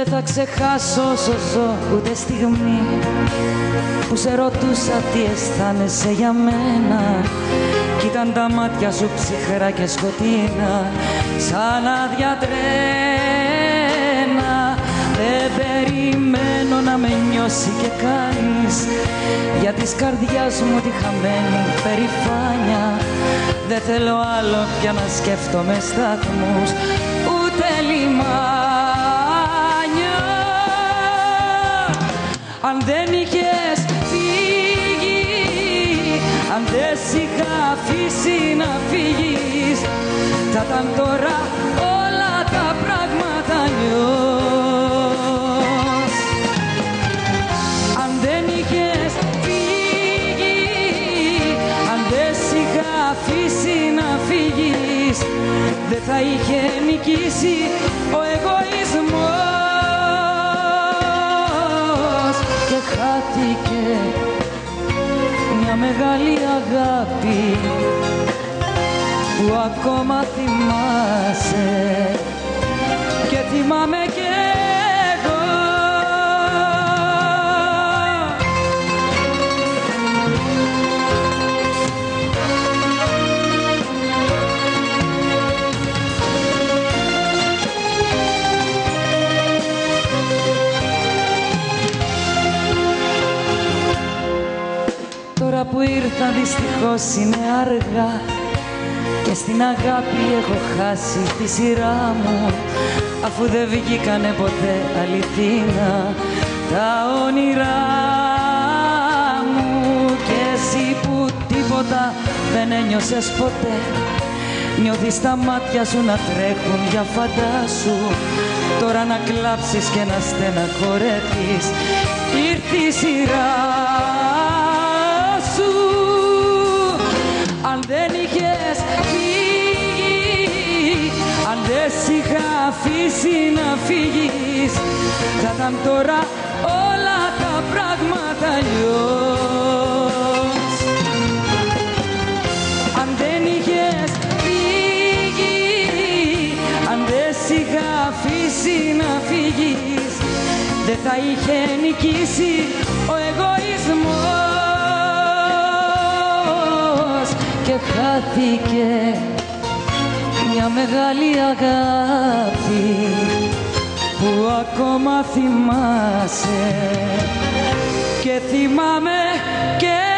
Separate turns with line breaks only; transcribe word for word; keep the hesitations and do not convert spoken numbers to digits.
Δεν θα ξεχάσω όσο ζω ούτε στιγμή που σε ρωτούσα τι αισθάνεσαι για μένα κι ήταν τα μάτια σου ψυχρά και σκοτεινά σαν άδεια τρένα. Δεν περιμένω να με νιώσει και κανείς για της καρδιάς μου τη χαμένη περηφάνια. Δεν θέλω άλλο πια να σκέφτομαι σταθμούς ούτε λιμάνια. Αν δεν είχες φύγει, αν δεν σ' είχα αφήσει να φύγεις, θα ήταν τώρα όλα τα πράγματα αλλιώς. Αν δεν είχες φύγει, αν δεν σ' είχα αφήσει να φύγεις, δεν θα είχε νικήσει ο εγωισμός και χάθηκε μια μεγάλη αγάπη που ακόμα θυμάσαι και θυμάμαι κι εγώ. Τώρα που ήρθα δυστυχώς είναι αργά και στην αγάπη έχω χάσει τη σειρά μου, αφού δεν βγήκανε ποτέ αληθίνα τα όνειρά μου. Και εσύ που τίποτα δεν ένιωσες ποτέ, νιώθεις τα μάτια σου να τρέχουν για φαντάσου. Τώρα να κλάψεις και να στεναχωρέθεις, ήρθε η σειρά σου. Αν δεν είχες φύγει, αν δεν σ' είχα αφήσει να φύγεις, θα ήταν τώρα όλα τα πράγματα αλλιώς. Αν δεν είχες φύγει, αν δεν σ' είχα αφήσει να φύγεις, δεν θα είχε νικήσει ο εγωισμός και χάθηκε μια μεγάλη αγάπη που ακόμα θυμάσαι και θυμάμαι και